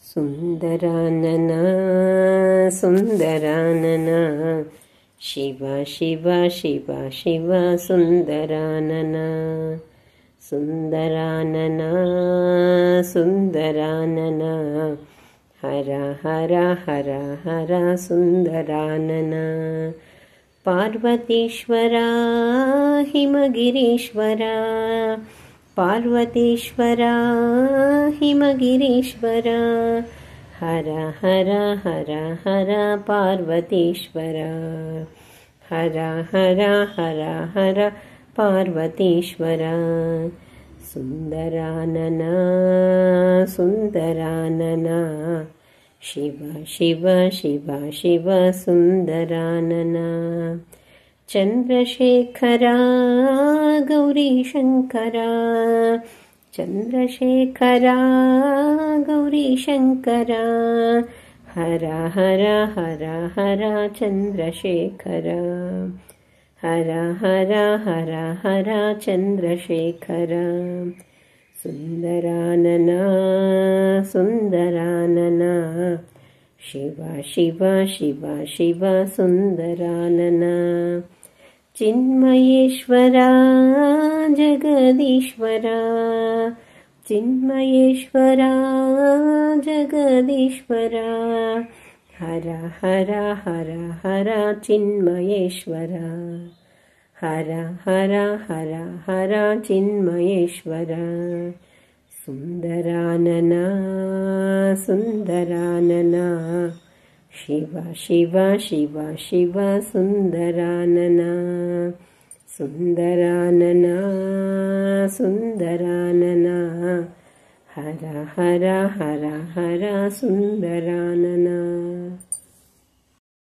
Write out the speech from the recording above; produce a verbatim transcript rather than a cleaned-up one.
ಸುಂದರಾನನ ಸುಂದರಾನನ Shiva Shiva Shiva Shiva ಸುಂದರಾನನ ಸುಂದರಾನನ ಸುಂದರಾನನ ಹರ ಹರ ಹರ ಹರ ಸುಂದರಾನನ Parvateeshwara ಹಿಮಗಿರೀಶ್ವರ Parvateeshwara ಹಿಮಗಿರೀಶ್ವರ ಹರ ಹರ ಹರ ಹರ Parvateeshwara ಹರ ಹರ ಹರ ಹರ Parvateeshwara ಸುಂದರಾನನ ಸುಂದರಾನನ Shiva Shiva Shiva Shiva ಸುಂದರಾನನ Chandrashekhara Gaurishankar Chandrashekhara Gaurishankar ಹರ ಹರ ಹರ ಹರ Chandrashekhara ಹರ ಹರ ಹರ ಹರ Chandrashekhara ಸುಂದರಾನನ ಸುಂದರಾನನ Shiva Shiva Shiva Shiva ಸುಂದರಾನನ ಚಿನ್ಮಯೇಶ್ವರ ಜಗದೀಶ್ವರ ಚಿನ್ಮಯೇಶ್ವರ ಜಗದೀಶ್ವರ ಹರ ಹರ ಹರ ಹರ ಚಿನ್ಮಯೇಶ್ವರ ಹರ ಹರ ಹರ ಹರ ಚಿನ್ಮಯೇಶ್ವರ ಸುಂದರಾನನ ಸುಂದರಾನನ Shiva Shiva Shiva Shiva ಸುಂದರಾನನ ಸುಂದರಾನನ ಸುಂದರಾನನ ಹರ ಹರ ಹರ ಹರ ಸುಂದರಾನನ